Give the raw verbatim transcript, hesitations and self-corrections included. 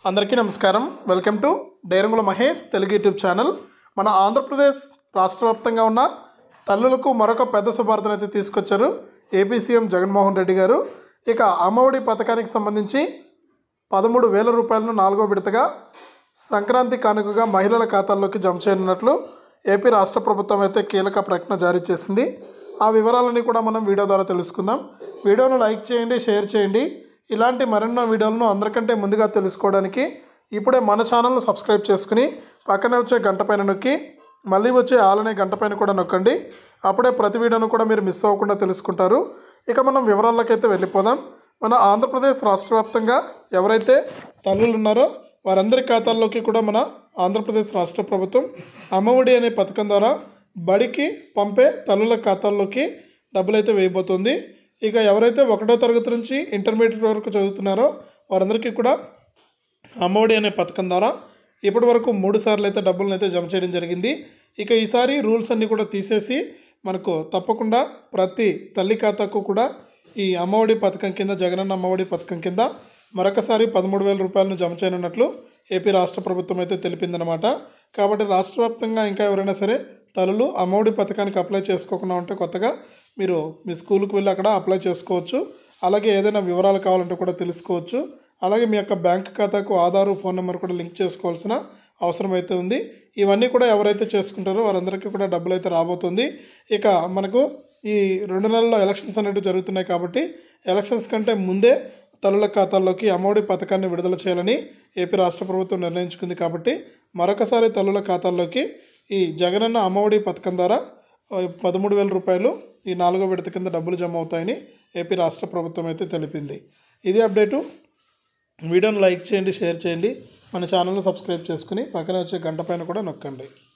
అందరికీ నమస్కారం. Welcome to డైరంగుల మహేష్ తెలుగు యూట్యూబ్ ఛానల్. మన ఆంధ్రప్రదేశ్ రాష్ట్ర వ్యాప్తంగా ఉన్న తల్లులకు మరొక పెద్ద శుభార్తను అయితే తీసుకొచ్చారు ఏపీ సీఎం జగన్మోహన్ రెడ్డి గారు. ఇక అమ్మఒడి పథకానికి సంబంధించి పదమూడు వేల రూపాయలను నాలుగో విడతగా సంక్రాంతి కానుకగా మహిళల ఖాతాల్లోకి జమ చేయనున్నట్లు ఏపీ రాష్ట్ర ప్రభుత్వం అయితే కీలక ప్రకటన జారీ చేసింది. ఆ వివరాలన్నీ కూడా మనం వీడియో ద్వారా తెలుసుకుందాం. వీడియోను లైక్ చేయండి, షేర్ చేయండి. ఇలాంటి మరెన్నో వీడియోలను అందరికంటే ముందుగా తెలుసుకోవడానికి ఇప్పుడే మన ఛానల్ను సబ్స్క్రైబ్ చేసుకుని పక్కనే వచ్చే గంట పైన నొక్కి మళ్ళీ వచ్చే ఆల్ అనే గంట పైన కూడా నొక్కండి. అప్పుడే ప్రతి వీడియోను కూడా మీరు మిస్ అవ్వకుండా తెలుసుకుంటారు. ఇక మనం వివరాల్లోకైతే వెళ్ళిపోదాం. మన ఆంధ్రప్రదేశ్ రాష్ట్ర వ్యాప్తంగా ఎవరైతే తల్లులు ఉన్నారో వారందరి ఖాతాల్లోకి కూడా మన ఆంధ్రప్రదేశ్ రాష్ట్ర ప్రభుత్వం అమ్మఒడి అనే పథకం ద్వారా బడికి పంపే తల్లుల ఖాతాల్లోకి డబ్బులు అయితే వేయబోతుంది. ఇక ఎవరైతే ఒకటో తరగతి నుంచి ఇంటర్మీడియట్ వరకు చదువుతున్నారో వారందరికీ కూడా అమ్మఒడి అనే పథకం ద్వారా ఇప్పటి వరకు మూడు సార్లు అయితే డబ్బులను అయితే జమ చేయడం జరిగింది. ఇక ఈసారి రూల్స్ అన్నీ కూడా తీసేసి మనకు తప్పకుండా ప్రతి తల్లి ఖాతాకు కూడా ఈ అమ్మఒడి పథకం కింద జగనన్న అమ్మఒడి పథకం కింద మరొకసారి పదమూడు వేల రూపాయలను జమ చేయనున్నట్లు ఏపీ రాష్ట్ర ప్రభుత్వం అయితే తెలిపిందనమాట. కాబట్టి రాష్ట్ర వ్యాప్తంగా ఇంకా ఎవరైనా సరే తల్లులు అమ్మఒడి పథకానికి అప్లై చేసుకోకుండా ఉంటే కొత్తగా మీరు మీ స్కూల్కి వెళ్ళి అక్కడ అప్లై చేసుకోవచ్చు. అలాగే ఏదైనా వివరాలు కావాలంటే కూడా తెలుసుకోవచ్చు. అలాగే మీ యొక్క బ్యాంక్ ఖాతాకు ఆధారు, ఫోన్ నెంబర్ కూడా లింక్ చేసుకోవాల్సిన అవసరం అయితే ఉంది. ఇవన్నీ కూడా ఎవరైతే చేసుకుంటారో వారందరికీ కూడా డబ్బులు అయితే రాబోతుంది. ఇక మనకు ఈ రెండు నెలల్లో ఎలక్షన్స్ అనేవి జరుగుతున్నాయి కాబట్టి ఎలక్షన్స్ కంటే ముందే తల్లుల ఖాతాల్లోకి అమ్మఒడి పథకాన్ని విడుదల చేయాలని ఏపీ రాష్ట్ర ప్రభుత్వం నిర్ణయించుకుంది. కాబట్టి మరొకసారి తల్లుల ఖాతాల్లోకి ఈ జగనన్న అమ్మఒడి పథకం ద్వారా పదమూడు వేల రూపాయలు ఈ నాలుగో విడత కింద డబ్బులు జమ అవుతాయని ఏపీ రాష్ట్ర ప్రభుత్వం అయితే తెలిపింది. ఇది అప్డేటు. వీడియోను లైక్ చేయండి, షేర్ చేయండి. మన ఛానల్ను సబ్స్క్రైబ్ చేసుకుని పక్కన వచ్చే గంట పైన కూడా నొక్కండి.